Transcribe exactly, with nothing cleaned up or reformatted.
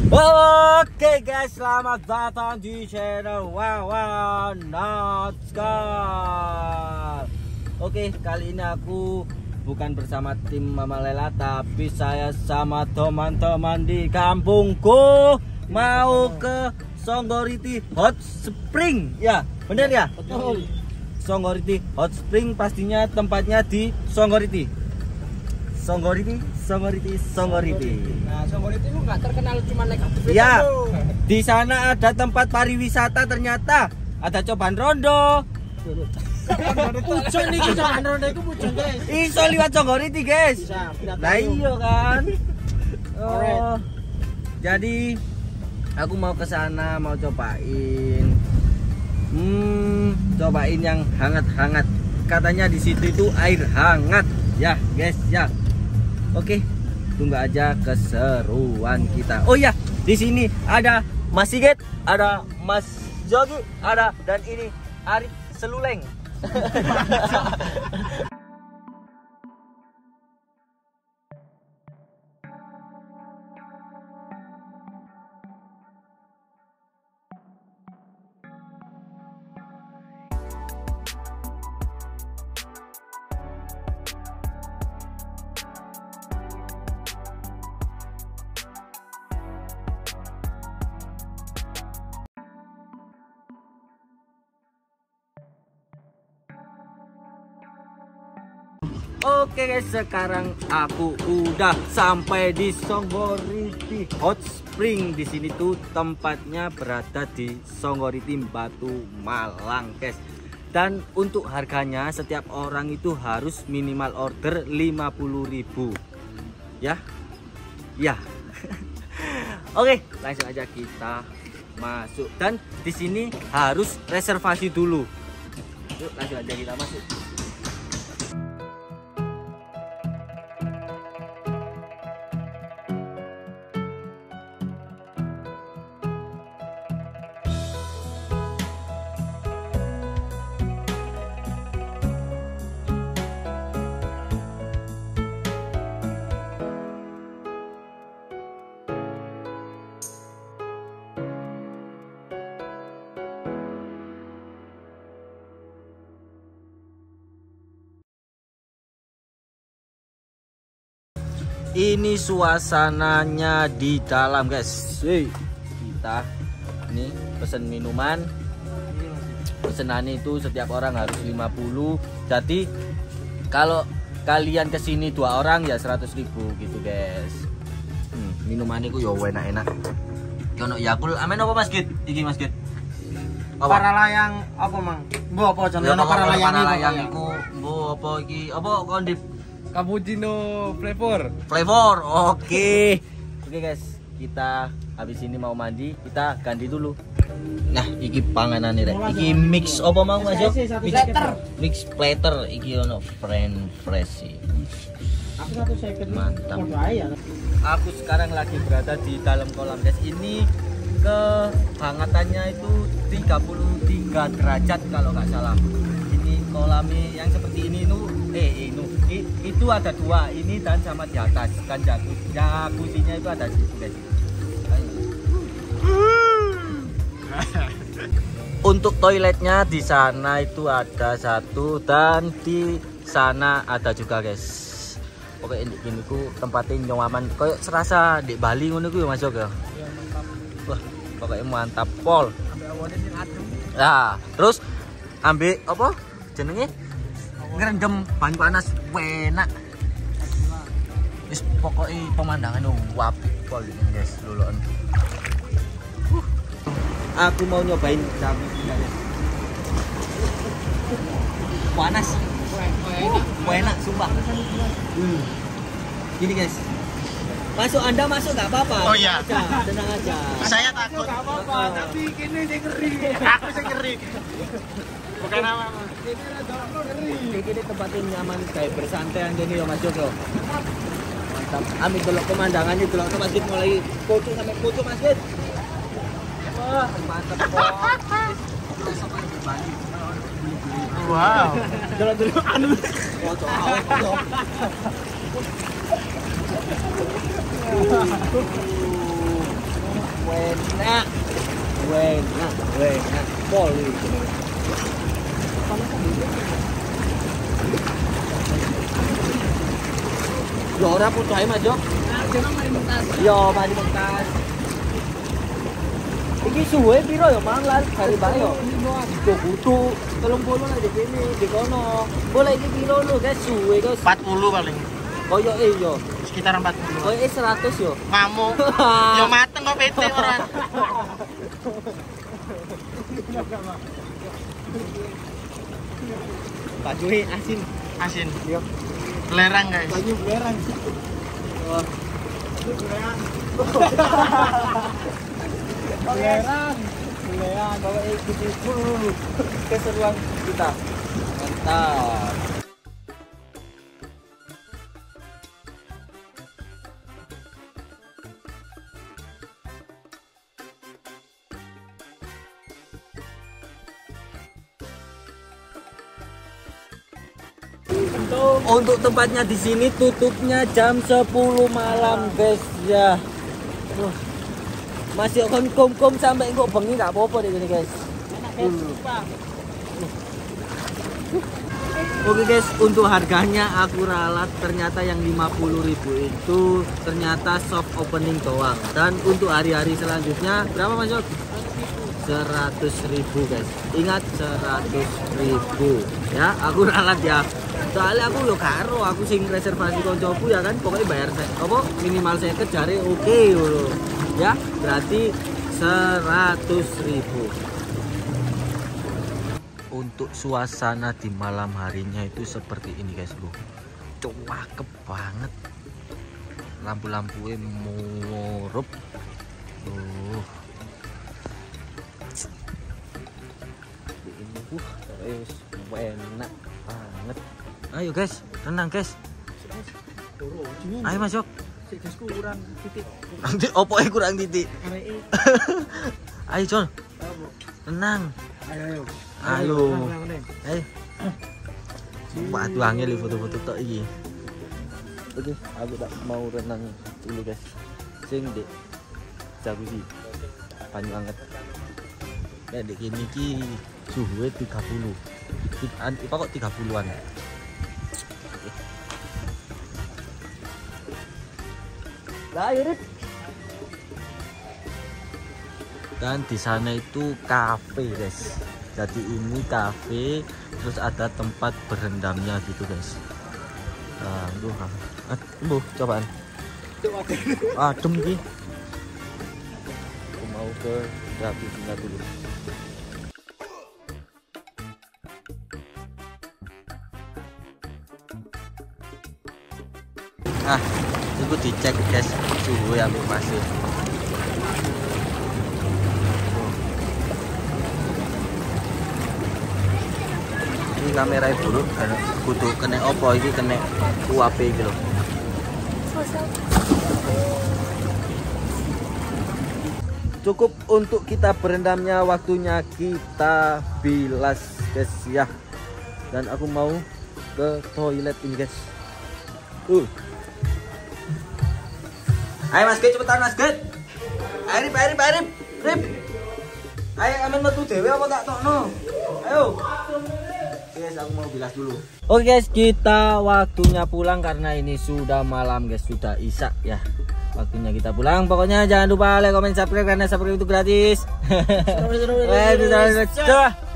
Oke guys, selamat datang di channel Wawan Natskal. Oke, kali ini aku bukan bersama tim Mama Lela, tapi saya sama teman-teman di kampungku mau ke Songgoriti Hot Spring. Ya, bener ya? Betul. Songgoriti Hot Spring, pastinya tempatnya di Songgoriti. Songgoriti, Songgoriti, Songgoriti. Nah, Songgoriti itu nggak terkenal cuma negatif. Ya, di sana ada tempat pariwisata, ternyata ada Coban Rondo. Pujon nih, Coban Rondo itu pujon guys. Iso liwat Songgoriti guys. Nah iya kan. Oh, jadi aku mau ke sana, mau cobain. Hmm, cobain yang hangat-hangat. Katanya di situ itu air hangat, ya guys ya. Oke, tunggu aja keseruan kita. Oh ya, di sini ada Mas Sigit, ada Mas Jogi, ada, dan ini Arif Seluleng. Oke guys, sekarang aku udah sampai di Songgoriti Hot Spring. Di sini tuh tempatnya berada di Songgoriti, Batu Malang guys. Dan untuk harganya setiap orang itu harus minimal order lima puluh ribu. Ya. Ya. Oke, langsung aja kita masuk. Dan di sini harus reservasi dulu. Yuk, langsung aja kita masuk. Ini suasananya di dalam guys. Wih, kita ini pesen minuman. Pesanan itu setiap orang harus lima puluh. Jadi kalau kalian kesini dua orang ya seratus ribu gitu guys. Hmm, minuman itu ya enak-enak. Kono Yakul, amen apa Mas Git? Iki Mas Git. Para layang apa mang? Mbok apa jenenge para layang para layang iku mbok apa iki? Apa kondip cappuccino flavor. Flavor. Oke. Oke guys, kita habis ini mau mandi, kita ganti dulu. Nah, iki panganan rek. Iki mix apa mau Mas Yo? Mix platter. Mix platter iki ono friend fresh. Mantap. Aku sekarang lagi berada di dalam kolam guys. Ini kehangatannya itu tiga puluh tiga derajat kalau nggak salah. Ini kolamnya yang seperti ini itu eh ini itu ada dua, ini dan sama di atas kan jacuzzi. Jacuzzinya itu ada di situ guys. Untuk toiletnya di sana itu ada satu dan di sana ada juga guys. Oke, ini ini ku tempatnya nyaman. Kayak serasa di Bali ngono ku ya Mas Jog ya. Iya, mantap. Wah, pokoknya mantap pol. Nah, terus ambil apa jenenge? Ngerendam banyu panas enak. Wis pokoknya pemandangan apik pol ini guys, luluan. Uh. Aku mau nyobain jacuzzi guys. Panas. Uh, enak sumpah. Hmm. Gini guys. Masuk, Anda masuk nggak apa-apa. Oh iya. Aja, tenang aja. Saya takut. Nggak apa-apa, tapi kini dia ngeri. Aku sih ngeri. Bukan apa Mas. Ini ada ngeri. Ini tempatnya nyaman kayak bersantai gini ya Mas Joko. Mantap. Ambil delok pemandangannya, delok Mas Git mulai foto sampai foto Mas Git. Wah, mantap kok. Wow. Delok dulu anu. Foto awet. Enak. Enak, enak. Poli. Ya ora pucuk ae Mas Jok. Yo mari bekas. Iki suwe piro ya Mang lari kali bae yo. Kudu kudu telung puluh nek kene di kono. Boleh iki piro lho guys suwe guys. empat puluh paling. Koyo e yo. Sekitar empat puluh. Koyo e seratus yo. Ngamuk. Yo mateng kok P T ora. Pak Jui asin. Asin. Yo. Belerang guys. Banyu belerang. Wah. Belerang. Belerang bawa ikuti dulu keseruan kita. Mantap. Untuk tempatnya di sini tutupnya jam sepuluh malam guys ya. Uh, masih kon kom kom sampai kok bengi nggak apa-apa deh gini guys. Oke guys, untuk harganya aku ralat ternyata yang lima puluh ribu itu ternyata soft opening doang. Dan untuk hari-hari selanjutnya berapa Mas Jok? seratus ribu guys. Ingat seratus ribu ya, aku ralat ya. Soalnya aku lo karo, aku sing reservasi koncoku ya kan, pokoknya bayar saya apa minimal saya kejari oke okay, lo ya, berarti seratus ribu. Untuk suasana di malam harinya itu seperti ini guys bro, cakep banget, lampu-lampunya murup tuh. Ini uh, terus enak banget. Ayo guys, renang guys. Ayo Mas Jok. Kurang titik. Nanti opo e kurang titik. Ayo Jon. Renang. Ayo Ayo. ayo. Ayo. Waduh angel foto-foto tok iki. Oke, aku tak mau renang dulu guys. Sing di jacuzzi. Banyu anget. Kayak di kini ki suhunya tiga puluh. Apa kok tiga puluhan? Lah, Irip. Dan di sana itu kafe guys. Jadi ini kafe, terus ada tempat berendamnya gitu guys. Nah, aduh, aduh, cobaan. Adem ki. Aku mau ke jacuzzi-nya dulu. Nah, itu dicek guys suhu yang masih. Ini kamera dulu karena kudu kena opo ini kena U A P gitu. Cukup untuk kita berendamnya, waktunya kita bilas guys ya. Dan aku mau ke toilet ini guys. Uh. Ayo Mas Get, cepetan Mas Get. Ayo Rip, ayo Rip, ayo Rip. Rip. Ayo aman metu dewe apa tak tokno? Ayo. Guys, aku mau bilas dulu. Oke guys, kita waktunya pulang karena ini sudah malam guys, sudah isya ya. Waktunya kita pulang. Pokoknya jangan lupa like, comment, subscribe karena subscribe itu gratis.